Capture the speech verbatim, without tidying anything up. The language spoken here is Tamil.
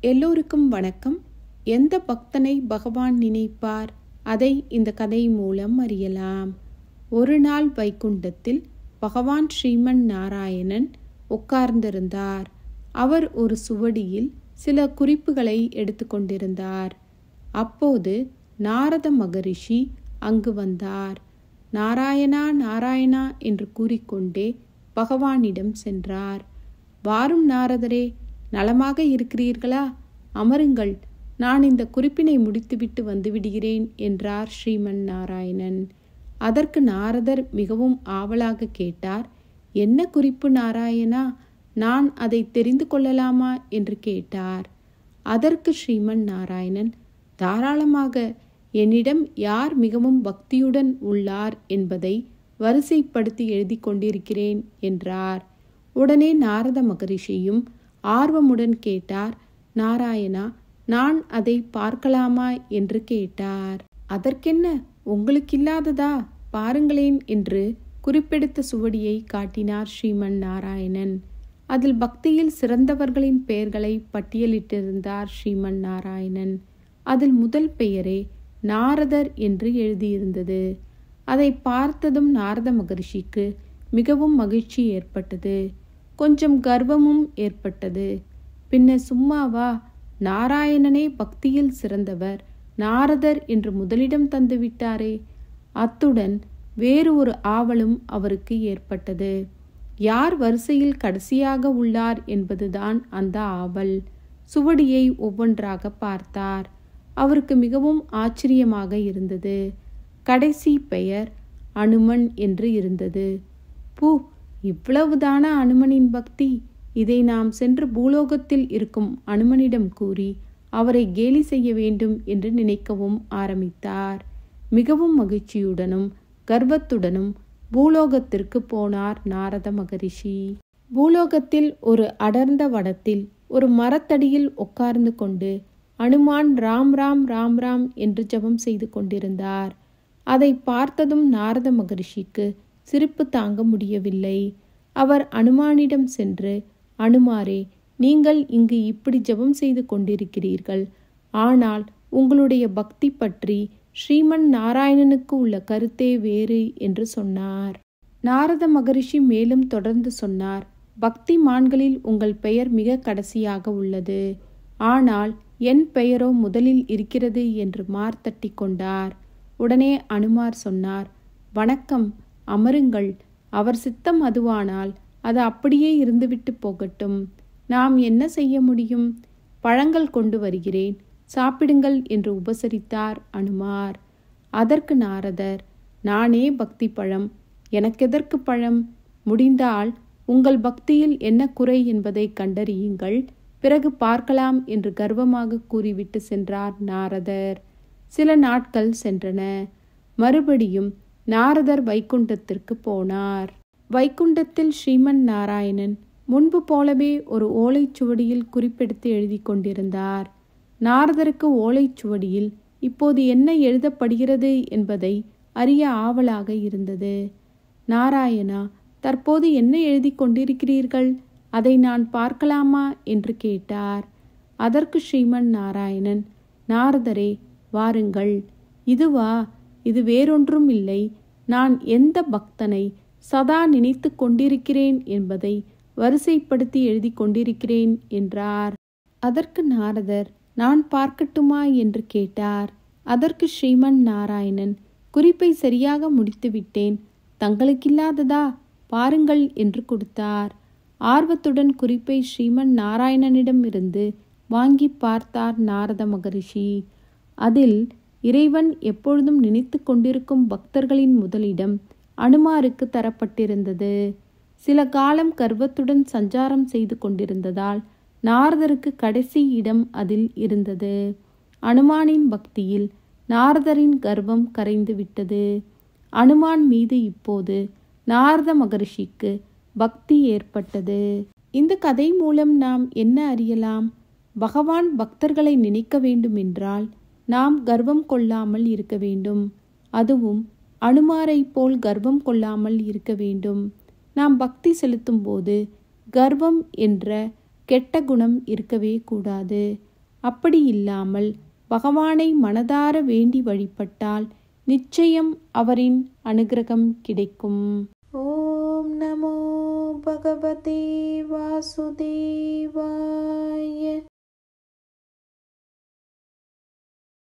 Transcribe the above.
எல்லோருக்கும் வணக்கம். எந்த பக்தனை பகவான் நினைப்பார், அதை இந்த கதை மூலம் அறியலாம். ஒரு நாள் வைகுண்டத்தில் பகவான் ஸ்ரீமன் நாராயணன் உட்கார்ந்திருந்தார். அவர் ஒரு சுவடியில் சில குறிப்புகளை எடுத்துக்கொண்டிருந்தார். அப்போது நாரத மகரிஷி அங்கு வந்தார். நாராயணா நாராயணா என்று கூறிக்கொண்டே பகவானிடம் சென்றார். வாரும் நாரதரே, நலமாக இருக்கிறீர்களா? அமருங்கள், நான் இந்த குறிப்பினை முடித்துவிட்டு வந்துவிடுகிறேன் என்றார் ஸ்ரீமன் நாராயணன். அதற்கு நாரதர் மிகவும் ஆவலாக கேட்டார், என்ன குறிப்பு நாராயணா? நான் அதை தெரிந்து கொள்ளலாமா என்று கேட்டார். அதற்கு ஸ்ரீமன் நாராயணன், தாராளமாக, என்னிடம் யார் மிகவும் பக்தியுடன் உள்ளார் என்பதை வரிசைப்படுத்தி எழுதி கொண்டிருக்கிறேன் என்றார். உடனே நாரத மகரிஷியும் ஆர்வமுடன் கேட்டார், நாராயணா, நான் அதை பார்க்கலாமா என்று கேட்டார். அதற்கென்ன, உங்களுக்கில்லாததா, பாருங்களேன் என்று குறிப்பெடுத்த சுவடியை காட்டினார் ஸ்ரீமன் நாராயணன். அதில் பக்தியில் சிறந்தவர்களின் பெயர்களை பட்டியலிட்டிருந்தார் ஸ்ரீமன் நாராயணன். அதில் முதல் பெயரே நாரதர் என்று எழுதியிருந்தது. அதை பார்த்ததும் நாரத மகரிஷிக்கு மிகவும் மகிழ்ச்சி ஏற்பட்டது. கொஞ்சம் கர்வமும் ஏற்பட்டது. பின்ன சும்மாவா, நாராயணனே பக்தியில் சிறந்தவர், நாரதர் என்று முதலிடம் தந்து விட்டாரே. அத்துடன் வேறு ஒரு ஆவலும் அவருக்கு ஏற்பட்டது. யார் வரிசையில் கடைசியாக உள்ளார் என்பதுதான் அந்த ஆவல். சுவடியை ஒவ்வொன்றாக பார்த்தார். அவருக்கு மிகவும் ஆச்சரியமாக இருந்தது. கடைசி பெயர் அனுமன் என்று இருந்தது. பூ, இவ்வளவுதான அனுமனின் பக்தி? இதை நாம் சென்று பூலோகத்தில் இருக்கும் அனுமனிடம் கூறி அவரை கேலி செய்ய வேண்டும் என்று நினைக்கவும் ஆரம்பித்தார். மிகவும் மகிழ்ச்சியுடனும் கர்வத்துடனும் பூலோகத்திற்கு போனார் நாரத மகரிஷி. பூலோகத்தில் ஒரு அடர்ந்த வனத்தில் ஒரு மரத்தடியில் உட்கார்ந்து கொண்டு அனுமான் ராம் ராம் ராம் ராம் என்று ஜபம் செய்து கொண்டிருந்தார். அதை பார்த்ததும் நாரத மகரிஷிக்கு சிரிப்பு தாங்க முடியவில்லை. அவர் அனுமானிடம் சென்று, அனுமாரே, நீங்கள் இங்கு இப்படி ஜெபம் செய்து கொண்டிருக்கிறீர்கள். ஆனால் உங்களுடைய பக்தி பற்றி ஸ்ரீமன் நாராயணனுக்கு உள்ள கருத்தே வேறு என்று சொன்னார். நாரத மகரிஷி மேலும் தொடர்ந்து சொன்னார், பக்தி மான்களில் உங்கள் பெயர் மிக கடைசியாக உள்ளது. ஆனால் என் பெயரோ முதலில் இருக்கிறது என்று மார்த்தட்டி கொண்டார். உடனே அனுமார் சொன்னார், வணக்கம், அமருங்கள். அவர் சித்தம் அதுவானால் அது அப்படியே இருந்துவிட்டு போகட்டும். நாம் என்ன செய்ய முடியும்? பழங்கள் கொண்டு வருகிறேன், சாப்பிடுங்கள் என்று உபசரித்தார் அனுமார். அதற்கு நாரதர், நானே பக்தி பழம், எனக்கெதற்கு பழம்? முடிந்தால் உங்கள் பக்தியில் என்ன குறை என்பதை கண்டறியுங்கள், பிறகு பார்க்கலாம் என்று கர்வமாக கூறிவிட்டு சென்றார் நாரதர். சில நாட்கள் சென்றன. மறுபடியும் நாரதர் வைகுண்டத்திற்கு போனார். வைகுண்டத்தில் ஸ்ரீமன் நாராயணன் முன்பு போலவே ஒரு ஓலைச்சுவடியில் குறிப்பெடுத்து எழுதி கொண்டிருந்தார். நாரதருக்கு ஓலைச்சுவடியில் இப்போது என்ன எழுதப்படுகிறது என்பதை அறிய ஆவலாக இருந்தது. நாராயணா, தற்போது என்ன எழுதி கொண்டிருக்கிறீர்கள்? அதை நான் பார்க்கலாமா என்று கேட்டார். அதற்கு ஸ்ரீமன் நாராயணன், நாரதரே, வாருங்கள். இதுவா? இது வேறொன்றும் இல்லை. நான் எந்த பக்தனை சதா நினைத்து கொண்டிருக்கிறேன் என்பதை வரிசைப்படுத்தி எழுதி கொண்டிருக்கிறேன் என்றார். அதற்கு நாரதர், நான் பார்க்கட்டுமா என்று கேட்டார். அதற்கு ஸ்ரீமன் நாராயணன், குறிப்பை சரியாக முடித்துவிட்டேன், தங்களுக்கில்லாததா, பாருங்கள் என்று கொடுத்தார். ஆர்வத்துடன் குறிப்பை ஸ்ரீமன் நாராயணனிடம் இருந்து வாங்கி பார்த்தார் நாரத மகரிஷி. அதில் இறைவன் எப்பொழுதும் நினைத்து கொண்டிருக்கும் பக்தர்களின் முதலிடம் அனுமாருக்கு தரப்பட்டிருந்தது. சில காலம் கர்வத்துடன் சஞ்சாரம் செய்து கொண்டிருந்ததால் நாரதருக்கு கடைசி இடம் அதில் இருந்தது. அனுமானின் பக்தியில் நாரதரின் கர்வம் கரைந்து விட்டது. அனுமான் மீது இப்போது நாரத மகரிஷிக்கு பக்தி ஏற்பட்டது. இந்த கதை மூலம் நாம் என்ன அறியலாம்? பகவான் பக்தர்களை நினைக்க வேண்டும் என்றால் நாம் கர்வம் கொள்ளாமல் இருக்க வேண்டும். அதுவும் அனுமாரை போல் கர்வம் கொள்ளாமல் இருக்க வேண்டும். நாம் பக்தி செலுத்தும் போது கர்வம் என்ற கெட்ட குணம் இருக்கவே கூடாது. அப்படி இல்லாமல் பகவானை மனதார வேண்டி வழிபட்டால் நிச்சயம் அவரின் அனுகிரகம் கிடைக்கும். ஓம் நமோ பகவதே வாசுதேவாய.